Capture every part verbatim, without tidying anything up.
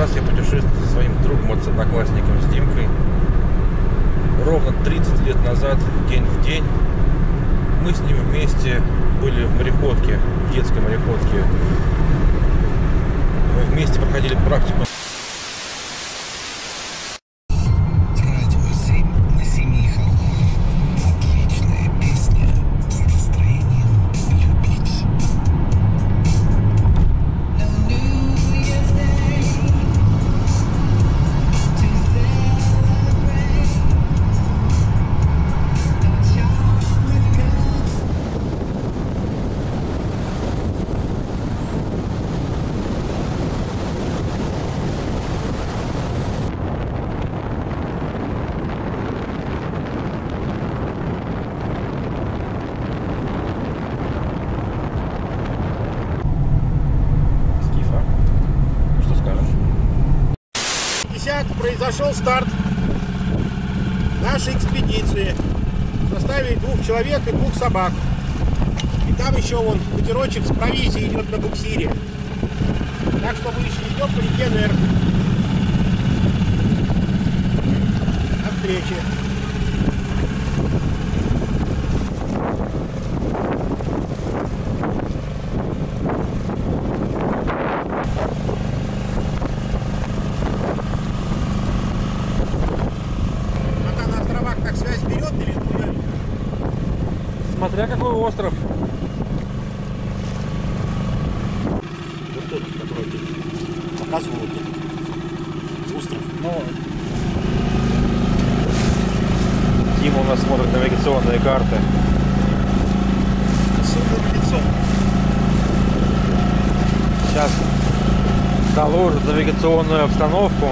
раз я путешествую со своим другом, вот с одноклассником, с Димкой. Ровно тридцать лет назад, день в день, мы с ним вместе были в мореходке, в детской мореходке. Мы вместе проходили практику. Произошел старт нашей экспедиции в составе двух человек и двух собак. И там еще вон катерочек с провизией идет на буксире. Так что мы еще идем по реке Нер. До встречи. Смотря какой остров. Вот тот, который показывал вот этот остров. Ну, Дима у нас смотрит навигационные карты. Сейчас доложит навигационную обстановку.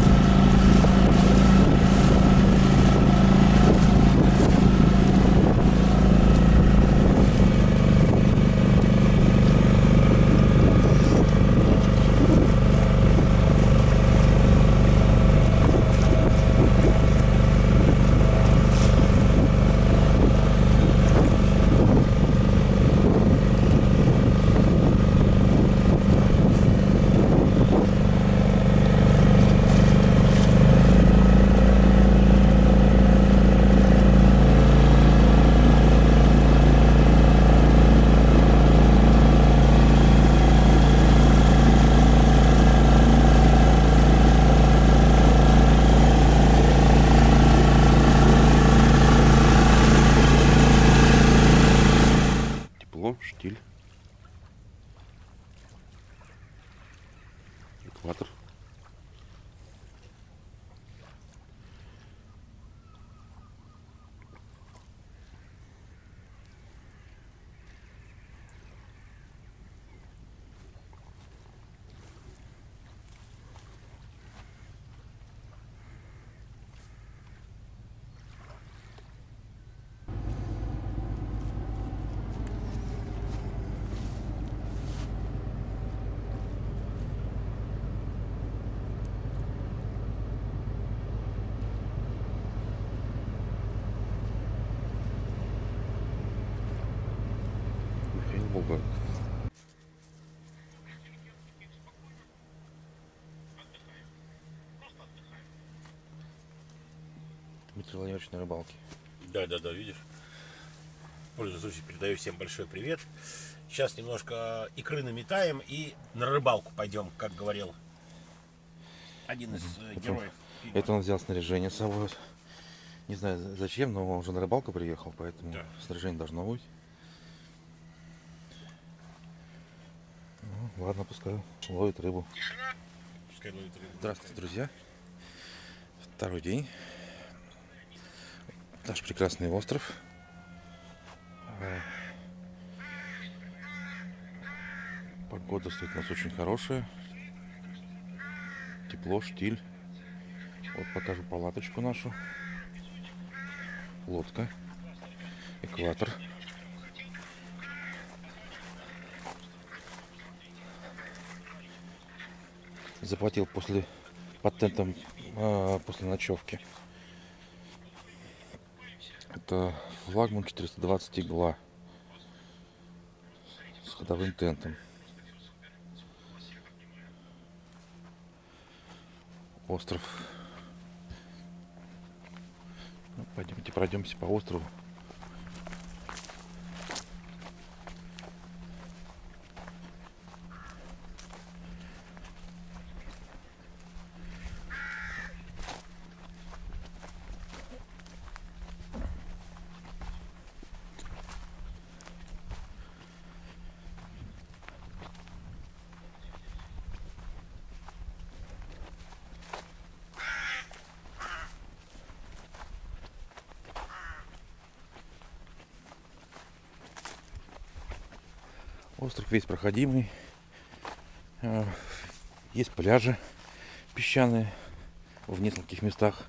Штиль, экватор. Волга. Дмитрий Владимирович на рыбалке. Да, да, да, видишь. Пользуясь случаем, передаю всем большой привет. Сейчас немножко икры наметаем и на рыбалку пойдем, как говорил один из это, героев. Это он взял снаряжение с собой. Не знаю зачем, но он уже на рыбалку приехал, поэтому да. Снаряжение должно быть. Ну, ладно, пускай ловит рыбу. Пускай ловит рыбу. Здравствуйте, друзья. Второй день. Наш прекрасный остров. Погода стоит у нас очень хорошая. Тепло, штиль. Вот покажу палаточку нашу. Лодка. Экватор. Заплатил после патентом э, после ночевки. Это флагман четыреста двадцать игла с ходовым тентом. остров. Ну, пойдемте пройдемся по острову. Остров весь проходимый. Есть пляжи песчаные в нескольких местах.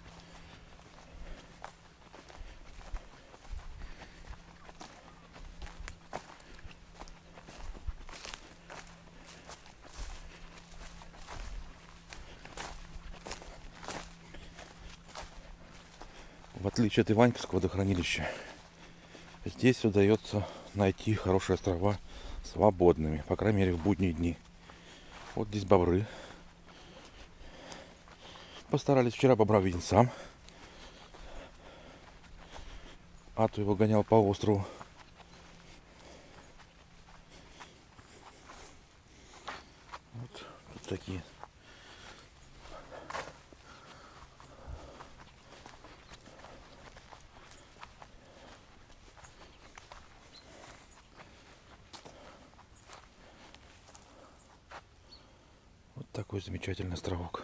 В отличие от Иваньковского водохранилища, здесь удается найти хорошие острова свободными, по крайней мере в будние дни. Вот здесь бобры. Постарались. Вчера бобра видел сам. Ату его гонял по острову. Вот тут такие. Вот такой замечательный островок.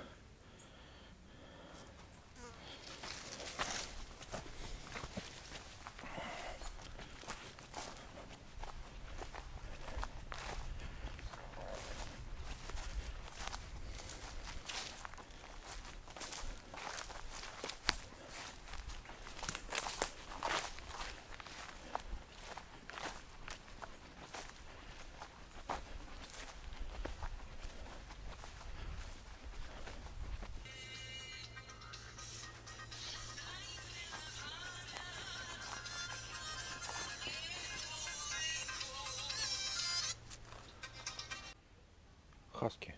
Хаски.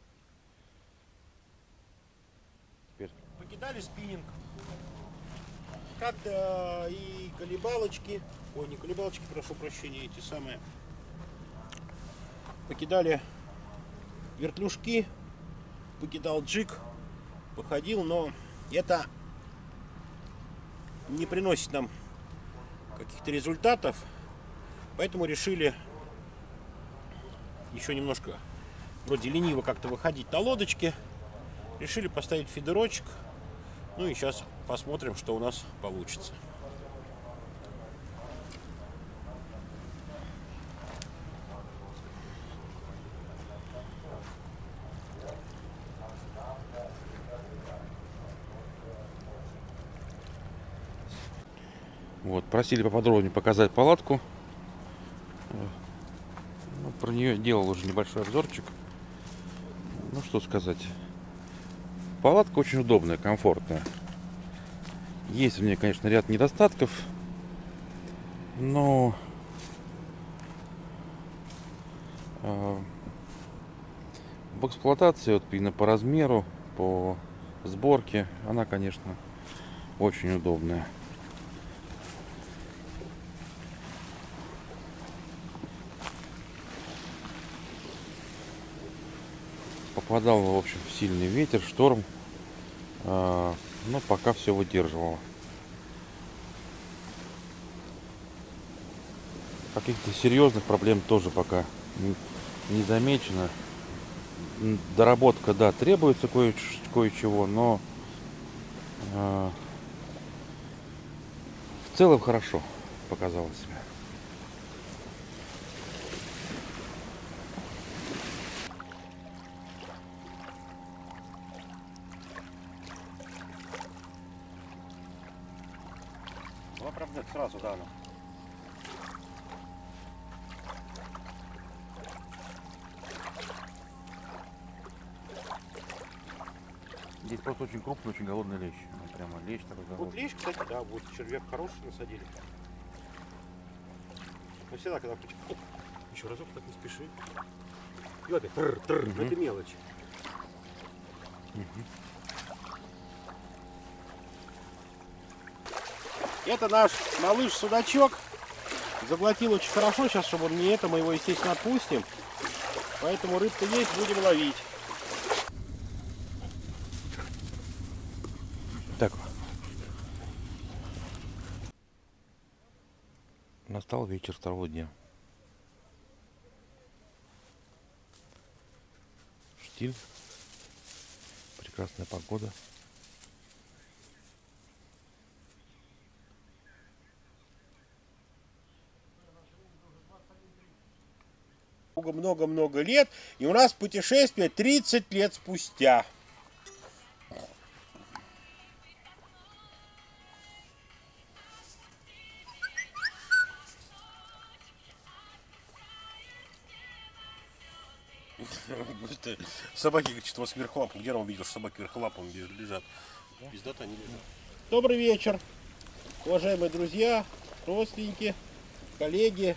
Теперь. Покидали спиннинг. Как-то и колебалочки. Ой, не колебалочки, прошу прощения, эти самые. Покидали вертлюжки. Покидал джиг. Походил, но это не приносит нам каких-то результатов. Поэтому решили еще немножко вроде лениво как-то выходить на лодочке. Решили поставить фидерочек. Ну и сейчас посмотрим, что у нас получится. Вот, просили поподробнее показать палатку. Ну, про нее делал уже небольшой обзорчик. Ну, что сказать. Палатка очень удобная, комфортная. Есть в ней, конечно, ряд недостатков. Но э, в эксплуатации, вот именно по размеру, по сборке, она, конечно, очень удобная. Попадал, в общем, в сильный ветер, шторм, но пока все выдерживало. Каких-то серьезных проблем тоже пока не замечено. Доработка, да, требуется кое- кое-чего, но э, в целом хорошо показало себя. Ну, правда, сразу, да, ну. Здесь просто очень крупный, очень голодный лещ. Ну, прямо лещ такой голодный. Вот лещ, кстати, да, вот червяк хороший насадили. Но всегда, когда хоть... Оп, еще разок так не спеши. И опять тррр, тррр, Угу. это мелочь. Угу. Это наш малыш-судачок. Заглотил очень хорошо. Сейчас, чтобы он не это, мы его, естественно, отпустим. Поэтому рыбка есть, будем ловить. Так. Настал вечер второго дня. Штиль. Прекрасная погода. Много-много лет. И у нас путешествие тридцать лет спустя. Собаки, что-то с верхолапом. Где он увидел, что собаки верхолапом лежат? Пиздата не лежат. Добрый вечер, уважаемые друзья, родственники, коллеги.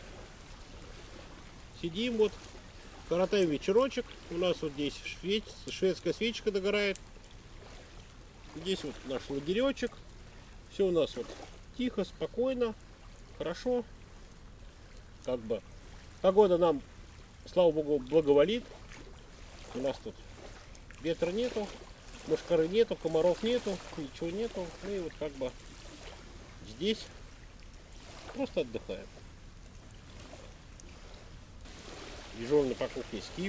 Сидим вот, коротаем вечерочек. У нас вот здесь швед... шведская свечка догорает. Здесь вот наш лагеречек. Все у нас вот тихо, спокойно, хорошо. Как бы погода нам, слава богу, благоволит. У нас тут ветра нету, мошкары нету, комаров нету, ничего нету. Мы вот как бы здесь просто отдыхаем. Лежал на покупке скиф.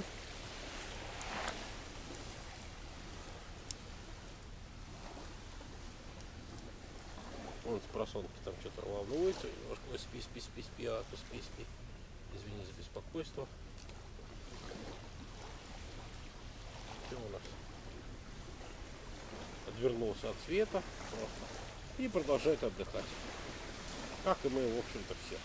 Вон с просонки там что-то волнуется. Немножко спи, спи, спи, спи, а то спи, спи. Извини за беспокойство. Что у нас? Отвернулся от света просто. И продолжает отдыхать. Как и мы, в общем-то, все.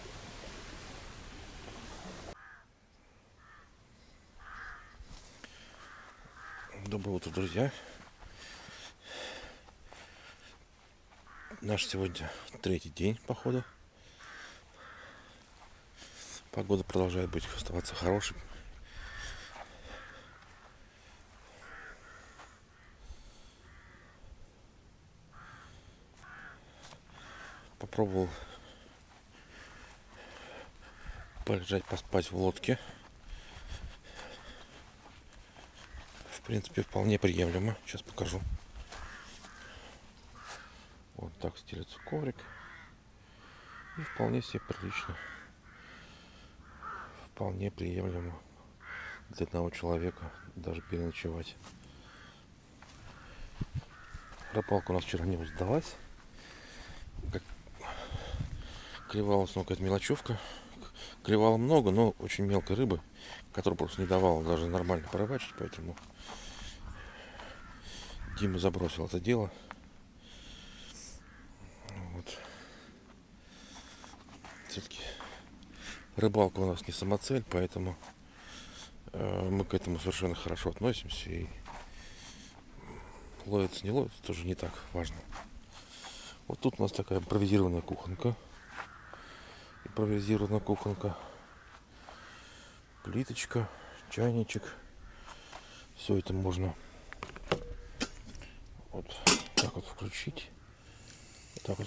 Доброе утро, друзья. Наш сегодня третий день похода. Погода продолжает быть, оставаться хорошей. Попробовал полежать, поспать в лодке. В принципе, вполне приемлемо. Сейчас покажу. Вот так стелится коврик. И вполне себе прилично. Вполне приемлемо для одного человека даже переночевать. Рыбалка у нас вчера не удалась. Как клевалась, ну, какая-то мелочевка. Клевало много, но очень мелкой рыбы, которая просто не давала даже нормально порыбачить, поэтому Дима забросил это дело. Вот. Все-таки рыбалка у нас не самоцель, поэтому э, мы к этому совершенно хорошо относимся. И ловится, не ловится, тоже не так важно. Вот тут у нас такая импровизированная кухонка. Импровизированная кухонка. Плиточка, чайничек. Все это можно вот так вот включить. Вот так вот.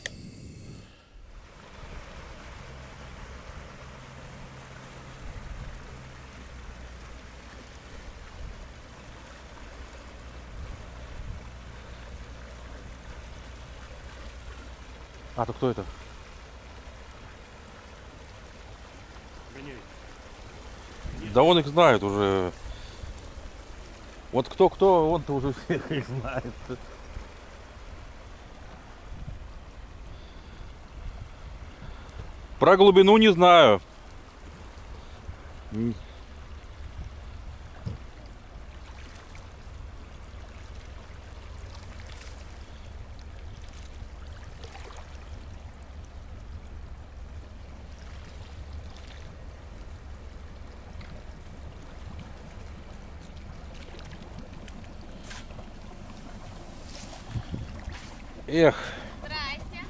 А, то кто это? Да он их знает уже. Вот кто-кто, он-то уже всех их знает. Про глубину не знаю. Эх. Здрасте.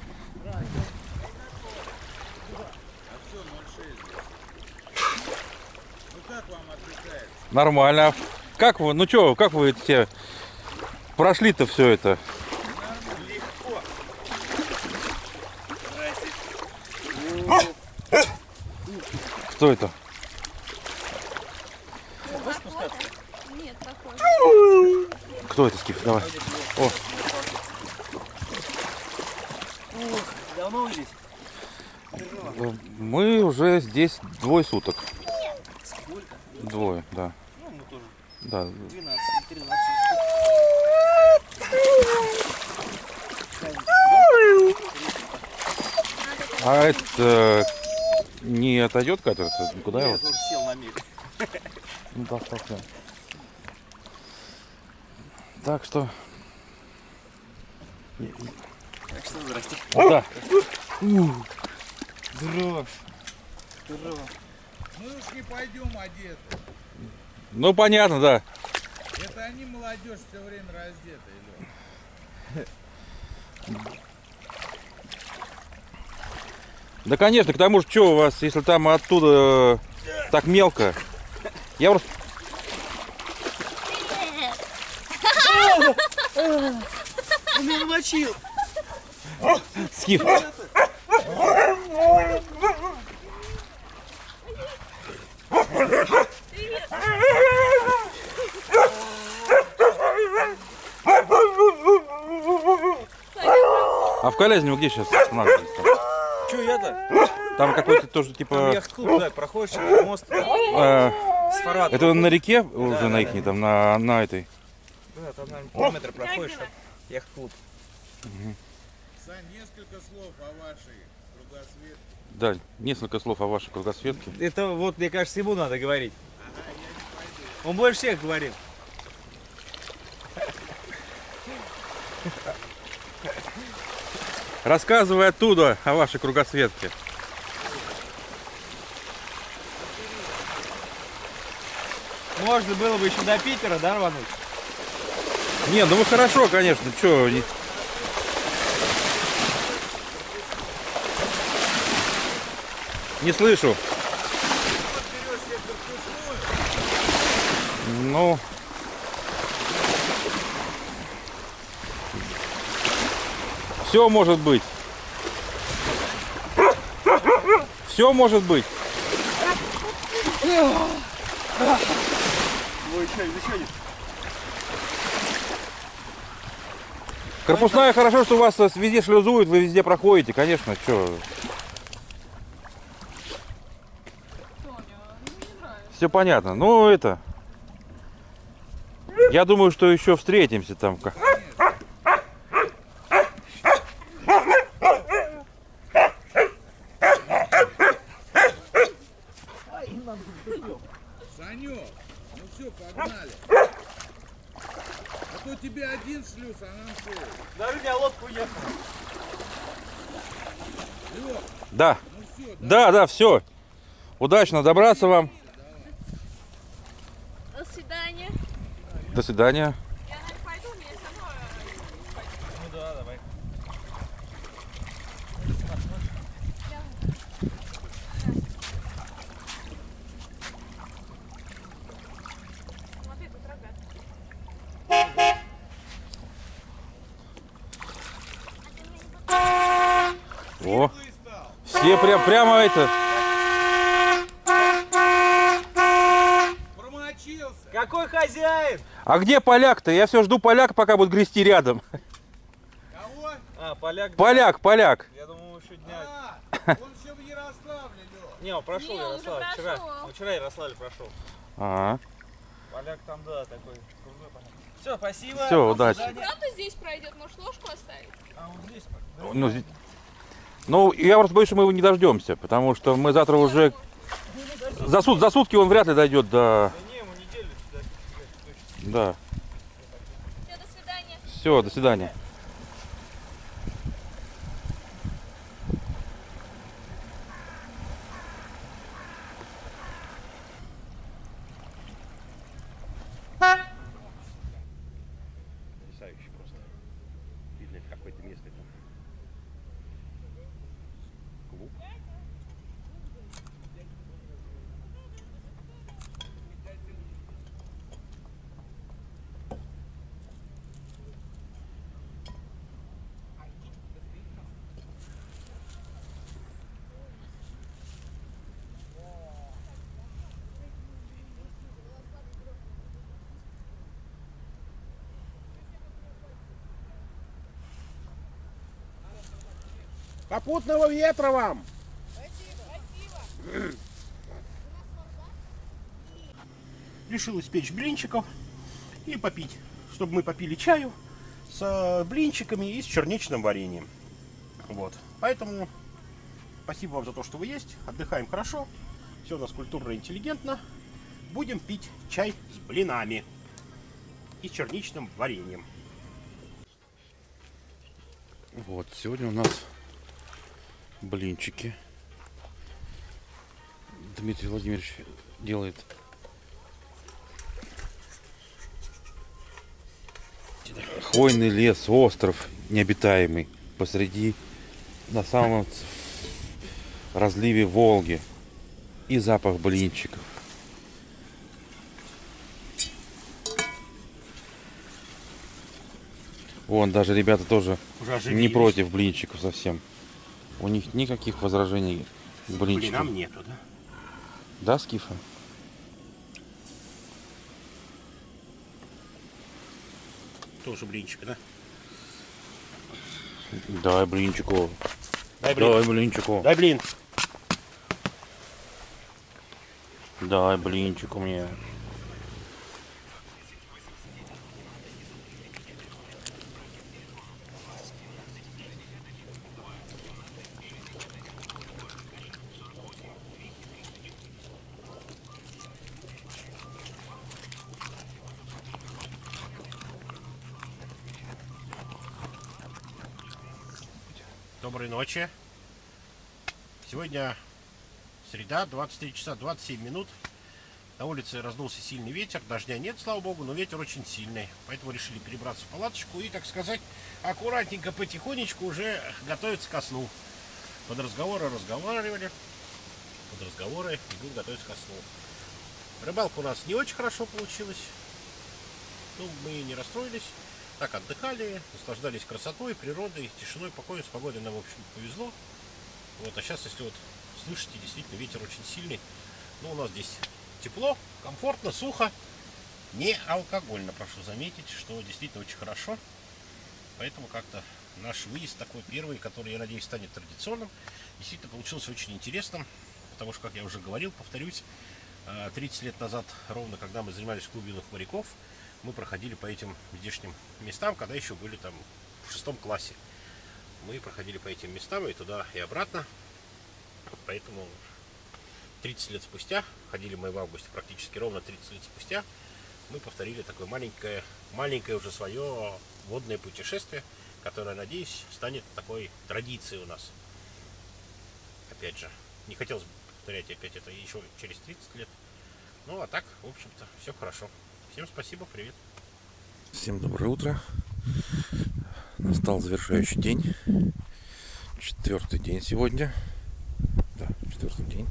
Ну как вам отдыхается? Нормально. Как вы, ну чё, как вы все прошли-то все это? Легко. Кто это? Будешь спускаться? Нет, такой. Кто это, Скиф? Давай. О. Ух, давно вы здесь? Мы уже здесь двое суток. Сколько? Двое, да. Ну, мы тоже. Да. двенадцать, тринадцать. А это не отойдет который? Куда его? Нет, он сел на миг. Ну, да, так, да. Так что... Так что здрасте. Да. Здорово. Здорово. Мы уж не пойдем одеты. Ну, понятно, да. Это они, молодежь, все время раздеты, Лёх. Да, конечно, к тому же, что у вас, если там оттуда э, так мелко. Я просто... Он меня намочил. Скиф. А в Калязине вы где сейчас останавливаетесь? Че я-то? Там какой-то тоже Там типа... яхт-клуб, да, проходишь через мост э, с Фаратом. это на реке уже Да, на да, ихней, там на, на этой. Да, там, наверное, километр проходишь, там яхт-клуб. Сань, несколько слов о вашей кругосветке. Да, несколько слов о вашей кругосветке. Это вот, мне кажется, ему надо говорить. Он больше всех говорит. Рассказывай оттуда о вашей кругосветке. Можно было бы еще до Питера, да, рвануть? Не, ну вы хорошо, конечно, что... Не... не слышу. Ну... Все может быть. Все может быть. Ой, что, еще нет? Корпусная хорошо, что у вас везде шлюзуют, вы везде проходите, конечно, что. Все понятно. Ну это. Я думаю, что еще встретимся там. Санек, ну все, погнали. А то тебе один шлюз, а нам шесть. Даже у меня лодка уехала. Лёх, Да. ну все, Да, да, все. Удачно добраться вам. До свидания. До свидания. Я, наверное, пойду, мне все равно... Ну да, давай. Смотри, тут рога. О, все прям, прямо это. промочился. Какой хозяин? А где поляк-то? Я все жду поляка, пока будет грести рядом. Кого? А, поляк. Поляк, поляк. Я думал, еще дня. А, он еще в Ярославле, Лёх. Не, он прошел Не, он уже Ярославль вчера. прошел. Он вчера Ярославль прошел. Ага. Поляк там, да, такой крутой поляк. Все, спасибо. Все, До удачи. свидания. Кто-то здесь пройдет, может, ложку оставить? А, вот здесь. Ну, зи- ну, я просто боюсь, что мы его не дождемся, потому что мы завтра уже... За, сут, за сутки он вряд ли дойдет до... Да не, ему неделю сюда. Да. Все, до свидания. Все, до свидания. Потрясающе просто. Видно, это какое-то место там. Клуб. Попутного ветра вам! Решил испечь блинчиков и попить, чтобы мы попили чаю с блинчиками и с черничным вареньем. Вот. Поэтому спасибо вам за то, что вы есть. Отдыхаем хорошо. Все у нас культурно и интеллигентно. Будем пить чай с блинами и с черничным вареньем. Вот, сегодня у нас блинчики. Дмитрий Владимирович делает. Хвойный лес, остров необитаемый посреди, на самом разливе Волги. И запах блинчиков. Вон, даже ребята тоже не против блинчиков совсем. У них никаких возражений к блинчикам. Блинам нету, да? Да, Скифа? Тоже блинчик, да? Дай блинчику. Дай блин. Дай блинчику. Дай блин. Дай блинчику мне. Доброй ночи. Сегодня среда, двадцать три часа двадцать семь минут. На улице раздулся сильный ветер, дождя нет, слава богу, но ветер очень сильный. Поэтому решили перебраться в палаточку и, так сказать, аккуратненько, потихонечку уже готовиться ко сну. Под разговоры разговаривали, под разговоры идут готовиться ко сну. Рыбалка у нас не очень хорошо получилась. Ну, мы не расстроились. Так, отдыхали, наслаждались красотой, природой, тишиной, покоем, с погодой нам, в общем, повезло. Вот, а сейчас, если вот слышите, действительно ветер очень сильный. Ну, у нас здесь тепло, комфортно, сухо, не алкогольно, прошу заметить, что действительно очень хорошо. Поэтому как-то наш выезд такой первый, который, я надеюсь, станет традиционным, действительно получился очень интересным. Потому что, как я уже говорил, повторюсь, тридцать лет назад, ровно когда мы занимались в клубе юных моряков, мы проходили по этим здешним местам, когда еще были там в шестом классе. Мы проходили по этим местам и туда, и обратно. Поэтому тридцать лет спустя, ходили мы в августе, практически ровно тридцать лет спустя, мы повторили такое маленькое, маленькое уже свое водное путешествие, которое, надеюсь, станет такой традицией у нас. Опять же, не хотелось бы повторять опять это еще через тридцать лет. Ну, а так, в общем-то, все хорошо. Всем спасибо, привет. Всем доброе утро. Настал завершающий день. Четвертый день сегодня. Да, четвертый день.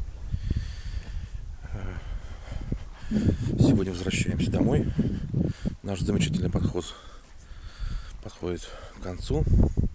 Сегодня возвращаемся домой. Наш замечательный подход подходит к концу.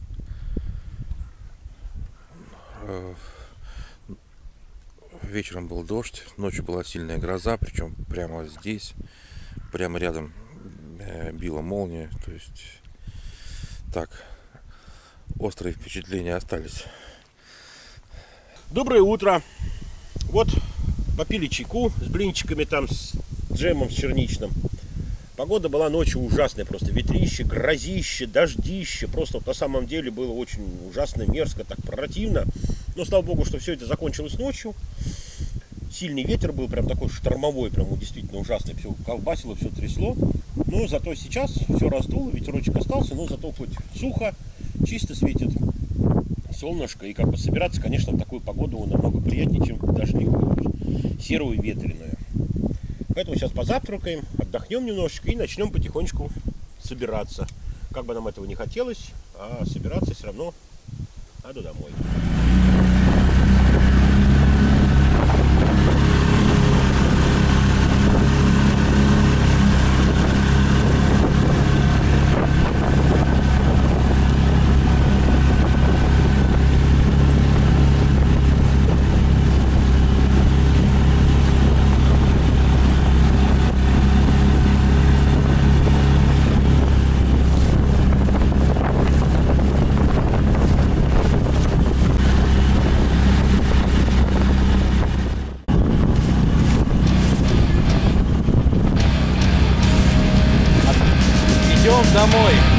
Вечером был дождь, ночью была сильная гроза, причем прямо здесь, прямо рядом била молния. То есть так, острые впечатления остались. Доброе утро. Вот попили чайку с блинчиками там, с джемом, с черничным. Погода была ночью ужасная, просто ветрище, грозище, дождище. Просто вот на самом деле было очень ужасно, мерзко, так противно. Но слава богу, что все это закончилось ночью. Сильный ветер был, прям такой штормовой, прям действительно ужасный. Все колбасило, все трясло. Но зато сейчас все раздуло, ветерочек остался, но зато хоть сухо, чисто светит солнышко. И как бы собираться, конечно, в такую погоду намного приятнее, чем в дождливую, серую и ветреную. Поэтому сейчас позавтракаем, отдохнем немножечко и начнем потихонечку собираться. Как бы нам этого не хотелось, а собираться все равно надо домой. домой.